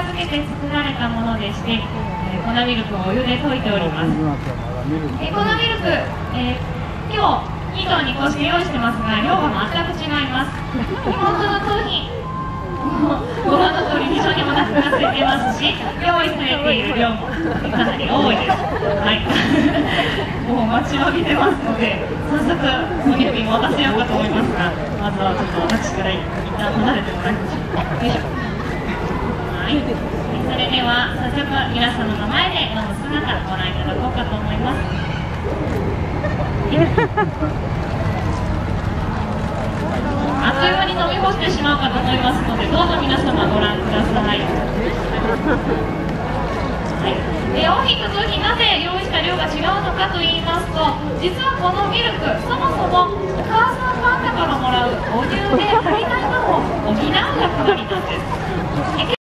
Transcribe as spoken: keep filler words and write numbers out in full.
漬けて作られたものでして、えー、粉ミルクをお湯で溶いております。えー、粉ミルク、えー、今日にトンにこうして用意してますが、量が全く違います。本当の商品ご覧の通り非常にお腹が空いてますし、用意されている量もかなり多いです。はい、もう待ちわびてますので、早速お指持たせようかと思いますが、まずはちょっと私から一旦離れてもらいましょう。よいしょ。はい、それでは早速皆様の前で飲む姿ご覧いただこうかと思います。あっという間に飲み干してしまうかと思いますので、どうぞ皆様ご覧ください。はい、で大きく商品なぜ用意した量が違うのかと言いますと、実はこのミルク、そもそもお母さんパンダからもらうお乳で体内分を補う役割なんです。